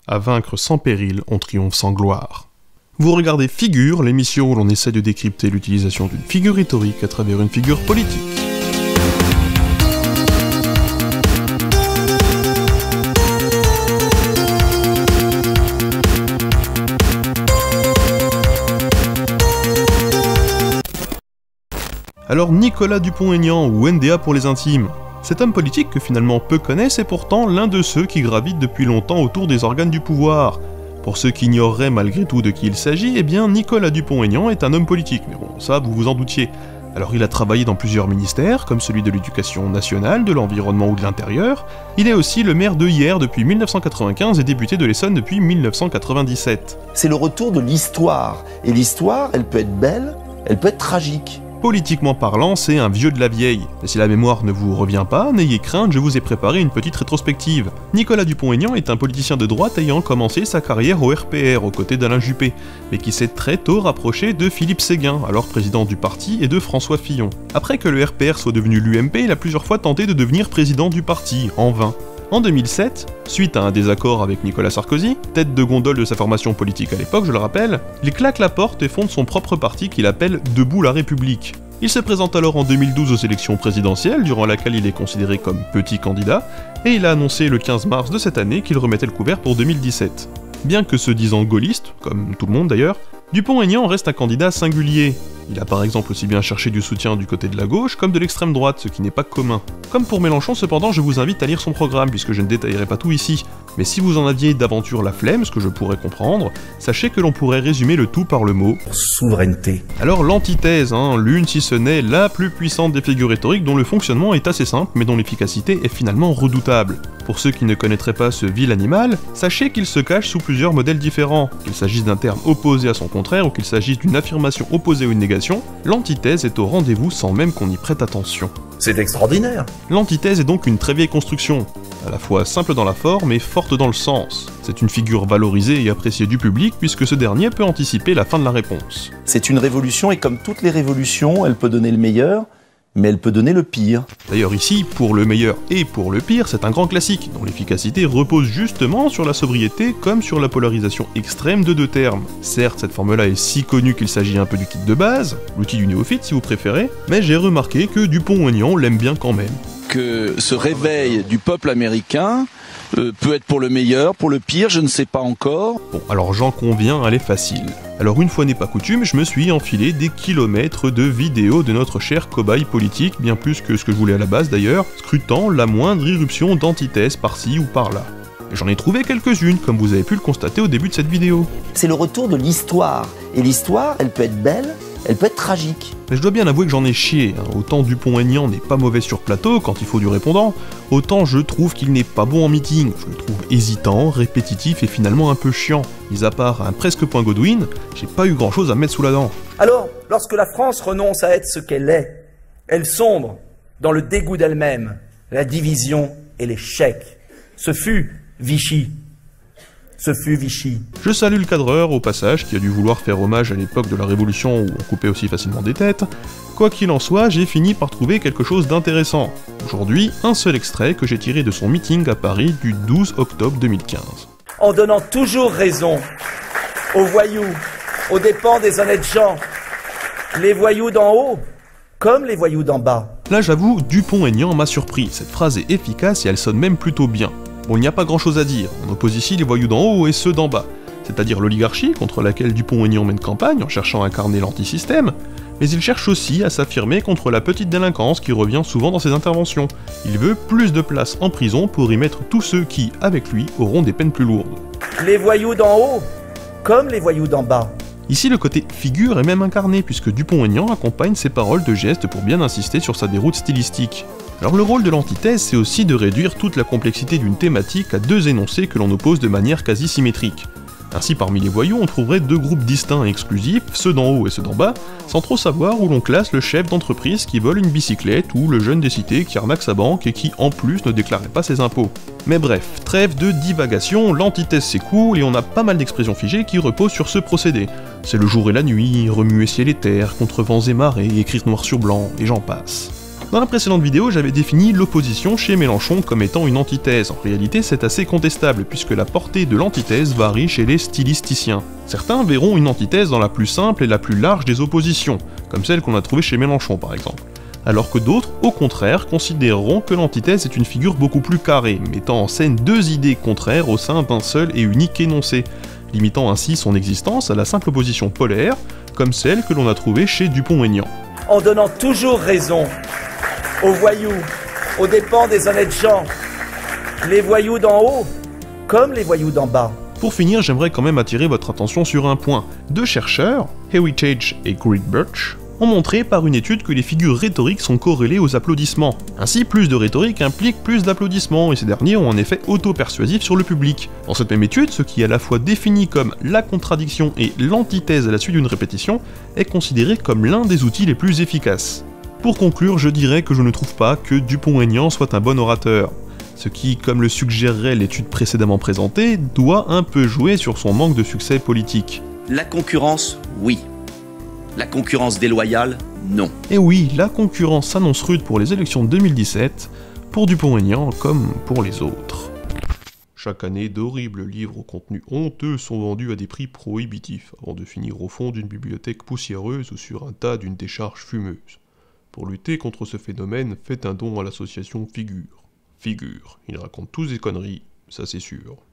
À vaincre sans péril, on triomphe sans gloire. Vous regardez Figure, l'émission où l'on essaie de décrypter l'utilisation d'une figure rhétorique à travers une figure politique. Alors Nicolas Dupont-Aignan, ou NDA pour les intimes. Cet homme politique que finalement peu connaissent est pourtant l'un de ceux qui gravitent depuis longtemps autour des organes du pouvoir. Pour ceux qui ignoreraient malgré tout de qui il s'agit, eh bien Nicolas Dupont-Aignan est un homme politique, mais bon, ça vous vous en doutiez. Alors il a travaillé dans plusieurs ministères, comme celui de l'éducation nationale, de l'environnement ou de l'intérieur. Il est aussi le maire de Hyères depuis 1995 et député de l'Essonne depuis 1997. C'est le retour de l'histoire, et l'histoire, elle peut être belle, elle peut être tragique. Politiquement parlant, c'est un vieux de la vieille. Et si la mémoire ne vous revient pas, n'ayez crainte, je vous ai préparé une petite rétrospective. Nicolas Dupont-Aignan est un politicien de droite ayant commencé sa carrière au RPR, aux côtés d'Alain Juppé, mais qui s'est très tôt rapproché de Philippe Séguin, alors président du parti, et de François Fillon. Après que le RPR soit devenu l'UMP, il a plusieurs fois tenté de devenir président du parti, en vain. En 2007, suite à un désaccord avec Nicolas Sarkozy, tête de gondole de sa formation politique à l'époque, je le rappelle, il claque la porte et fonde son propre parti qu'il appelle Debout la République. Il se présente alors en 2012 aux élections présidentielles, durant laquelle il est considéré comme petit candidat, et il a annoncé le 15 mars de cette année qu'il remettait le couvert pour 2017. Bien que se disant gaulliste, comme tout le monde d'ailleurs, Dupont-Aignan reste un candidat singulier. Il a par exemple aussi bien cherché du soutien du côté de la gauche comme de l'extrême droite, ce qui n'est pas commun. Comme pour Mélenchon cependant, je vous invite à lire son programme, puisque je ne détaillerai pas tout ici. Mais si vous en aviez d'aventure la flemme, ce que je pourrais comprendre, sachez que l'on pourrait résumer le tout par le mot souveraineté. Alors l'antithèse, l'une si ce n'est la plus puissante des figures rhétoriques dont le fonctionnement est assez simple, mais dont l'efficacité est finalement redoutable. Pour ceux qui ne connaîtraient pas ce vil animal, sachez qu'il se cache sous plusieurs modèles différents. Qu'il s'agisse d'un terme opposé à son contraire ou qu'il s'agisse d'une affirmation opposée à une négation, l'antithèse est au rendez-vous sans même qu'on y prête attention. C'est extraordinaire. L'antithèse est donc une très vieille construction, à la fois simple dans la forme et forte dans le sens. C'est une figure valorisée et appréciée du public puisque ce dernier peut anticiper la fin de la réponse. C'est une révolution et comme toutes les révolutions, elle peut donner le meilleur, mais elle peut donner le pire. D'ailleurs ici, pour le meilleur et pour le pire, c'est un grand classique, dont l'efficacité repose justement sur la sobriété comme sur la polarisation extrême de deux termes. Certes, cette forme-là est si connue qu'il s'agit un peu du kit de base, l'outil du néophyte si vous préférez, mais j'ai remarqué que Dupont-Aignan l'aime bien quand même. Que ce réveil du peuple américain peut être pour le meilleur, pour le pire, je ne sais pas encore. Bon, alors j'en conviens, elle est facile. Alors une fois n'est pas coutume, je me suis enfilé des kilomètres de vidéos de notre cher cobaye politique, bien plus que ce que je voulais à la base d'ailleurs, scrutant la moindre irruption d'antithèse par-ci ou par-là. Et j'en ai trouvé quelques-unes, comme vous avez pu le constater au début de cette vidéo. C'est le retour de l'histoire, et l'histoire, elle peut être belle, elle peut être tragique. Mais je dois bien avouer que j'en ai chié, Autant Dupont-Aignan n'est pas mauvais sur plateau quand il faut du répondant, autant je trouve qu'il n'est pas bon en meeting. Je le trouve hésitant, répétitif et finalement un peu chiant. Mis à part un presque point Godwin, j'ai pas eu grand chose à mettre sous la dent. Alors, lorsque la France renonce à être ce qu'elle est, elle sombre dans le dégoût d'elle-même, la division et l'échec. Ce fut Vichy. Ce fut Vichy. Je salue le cadreur, au passage, qui a dû vouloir faire hommage à l'époque de la Révolution où on coupait aussi facilement des têtes. Quoi qu'il en soit, j'ai fini par trouver quelque chose d'intéressant. Aujourd'hui, un seul extrait que j'ai tiré de son meeting à Paris du 12 octobre 2015. En donnant toujours raison aux voyous, aux dépens des honnêtes gens, les voyous d'en haut, comme les voyous d'en bas. Là j'avoue, Dupont-Aignan m'a surpris, cette phrase est efficace et elle sonne même plutôt bien. Bon, il n'y a pas grand chose à dire, on oppose ici les voyous d'en haut et ceux d'en bas, c'est-à-dire l'oligarchie contre laquelle Dupont-Aignan mène campagne en cherchant à incarner l'antisystème, mais il cherche aussi à s'affirmer contre la petite délinquance qui revient souvent dans ses interventions. Il veut plus de place en prison pour y mettre tous ceux qui, avec lui, auront des peines plus lourdes. Les voyous d'en haut, comme les voyous d'en bas. Ici, le côté figure est même incarné, puisque Dupont-Aignan accompagne ses paroles de gestes pour bien insister sur sa déroute stylistique. Alors le rôle de l'antithèse, c'est aussi de réduire toute la complexité d'une thématique à deux énoncés que l'on oppose de manière quasi symétrique. Ainsi, parmi les voyous, on trouverait deux groupes distincts et exclusifs, ceux d'en haut et ceux d'en bas, sans trop savoir où l'on classe le chef d'entreprise qui vole une bicyclette ou le jeune des cités qui arnaque sa banque et qui, en plus, ne déclarait pas ses impôts. Mais bref, trêve de divagation, l'antithèse c'est cool et on a pas mal d'expressions figées qui reposent sur ce procédé. C'est le jour et la nuit, remuer ciel et terre, contre vents et marées, écrire noir sur blanc, et j'en passe. Dans la précédente vidéo, j'avais défini l'opposition chez Mélenchon comme étant une antithèse. En réalité, c'est assez contestable, puisque la portée de l'antithèse varie chez les stylisticiens. Certains verront une antithèse dans la plus simple et la plus large des oppositions, comme celle qu'on a trouvée chez Mélenchon par exemple. Alors que d'autres, au contraire, considéreront que l'antithèse est une figure beaucoup plus carrée, mettant en scène deux idées contraires au sein d'un seul et unique énoncé, limitant ainsi son existence à la simple opposition polaire, comme celle que l'on a trouvée chez Dupont-Aignan. En donnant toujours raison aux voyous, aux dépens des honnêtes gens, les voyous d'en haut comme les voyous d'en bas. Pour finir, j'aimerais quand même attirer votre attention sur un point. Deux chercheurs, Heritage et Greg Birch, ont montré par une étude que les figures rhétoriques sont corrélées aux applaudissements. Ainsi, plus de rhétorique implique plus d'applaudissements, et ces derniers ont un effet auto-persuasif sur le public. Dans cette même étude, ce qui est à la fois défini comme la contradiction et l'antithèse à la suite d'une répétition est considéré comme l'un des outils les plus efficaces. Pour conclure, je dirais que je ne trouve pas que Dupont-Aignan soit un bon orateur, ce qui, comme le suggérerait l'étude précédemment présentée, doit un peu jouer sur son manque de succès politique. La concurrence, oui. La concurrence déloyale, non. Et oui, la concurrence s'annonce rude pour les élections de 2017, pour Dupont-Aignan comme pour les autres. Chaque année, d'horribles livres au contenu honteux sont vendus à des prix prohibitifs, avant de finir au fond d'une bibliothèque poussiéreuse ou sur un tas d'une décharge fumeuse. Pour lutter contre ce phénomène, faites un don à l'association Figure. Figure, ils racontent tous des conneries, ça c'est sûr.